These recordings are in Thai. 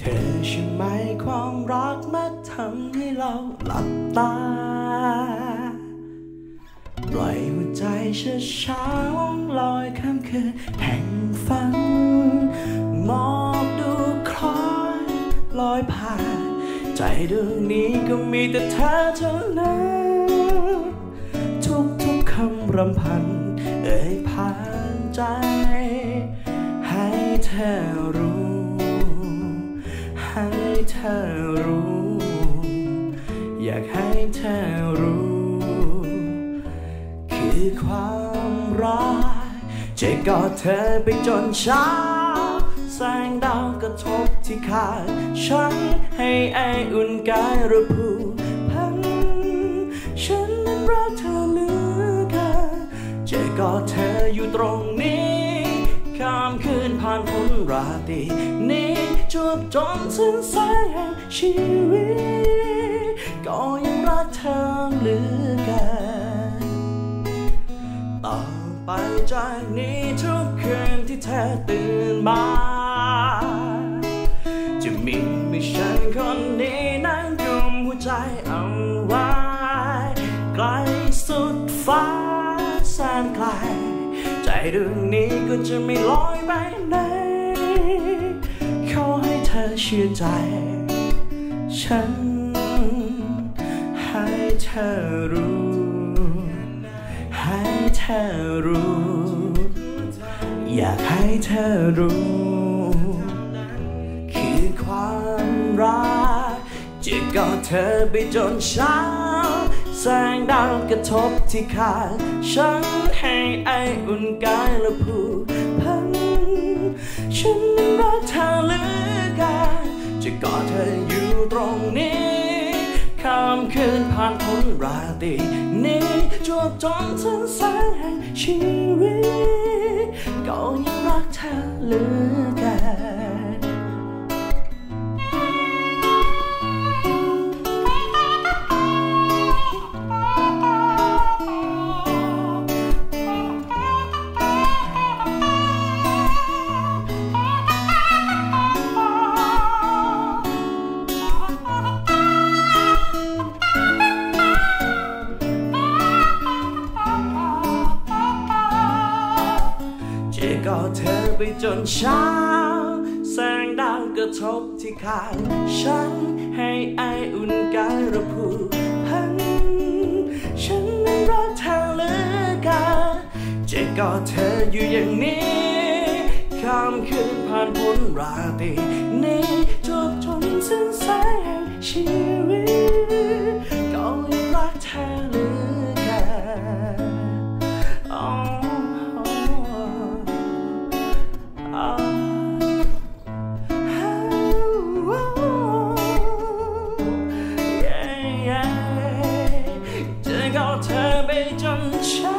เธอใช่ไหมความรักมาทำให้เราหลับตาปล่อยหัวใจช้าๆล่องลอยข้ามคืนแห่งฝันมองดูคล้อยลอยผ่านใจดวงนี้ก็มีแต่เธอเท่านั้นทุกคำรำพันเอ่ยผ่านใจให้เธอรู้ให้เธอรู้อยากให้เธอรู้คือความรักจะกอดเธอไปจนเช้าแสงดาวกระทบที่ขาฉันให้ไออุ่นกายระพูพันฉันนั้นรักเธอเหลือเกินจะกอดเธออยู่ตรงนี้ข้ามคืนผ่านพ้นราตรีนี้จวบจนสิ้นแสงแห่งชีวิตก็ยังรักเธอเหลือเกินต่อไปจากนี้ทุกคืนที่เธอตื่นมาจะมีฉันคนนี้นั่งกุมหัวใจเอาไว้ไกลสุดฟ้าแสนไกลใจดวงนี้ก็จะไม่ลอยไปไหนขอให้เธอเชื่อใจฉันให้เธอรู้ให้เธอรู้อยากให้เธอรู้คือความรักจะกอดเธอไปจนเช้าแสงดาวกระทบที่ขาฉันให้ไออุ่นกายและผูกพันฉันนั้นรักเธอเหลือเกินจะกอดเธออยู่ตรงนี้ข้ามคืนผ่านพ้นราตรีนี้จวบจนสิ้นแสงแห่งชีวิตก็ยังรักเธอเหลือเกินกอดเธอไปจนเช้าแสงดาวกระทบที่ขาฉันให้ไออุ่นกายระพูพันฉันนั้นรักเธอเหลือเกินจะกอดเธออยู่อย่างนี้ข้ามคืนผ่านพ้นราตรีนี้จวบจนสิ้นแสงแห่งชีวิตก็ยังรักเธอเหลือเกินจะกอดเธอไปจนเช้า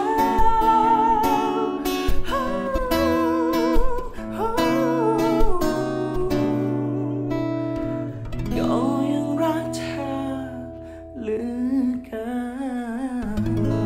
ก็ยังรักเธอเหลือเกิน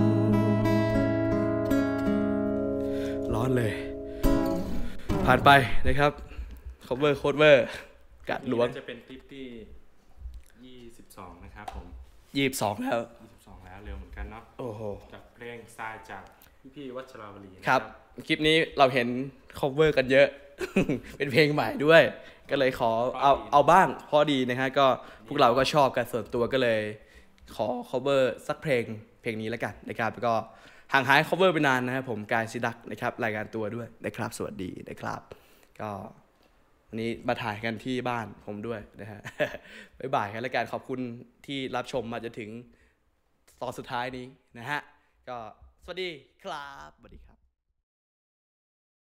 ร้อนเลยผ่านไปนะครับ cover โคเวอร์กัดหลวงจะเป็นคลิปที่22นะครับผม 22แล้วแล้วเร็วเหมือนกันเนาะโอ้โหจากเพลงทรายจากพี่วัชราวลีครับคลิปนี้เราเห็น cover กันเยอะ เป็นเพลงใหม่ด้วยก็เลยขอเอาบ้างพอดีนะฮะก็พวกเราก็ชอบกันส่วนตัวก็เลยขอ cover สักเพลงนี้แล้วกันนะครับแล้วก็ห่างหาย cover ไปนานนะครับผมกายศิดักนะครับรายงานตัวด้วยนะครับสวัสดีนะครับก็วันนี้มาถ่ายกันที่บ้านผมด้วยนะฮะ บ๊ายบายกันแล้วกันขอบคุณที่รับชมมาจนถึงตอนสุดท้ายนี้นะฮะก็สวัสดีครับสวัสดีครับ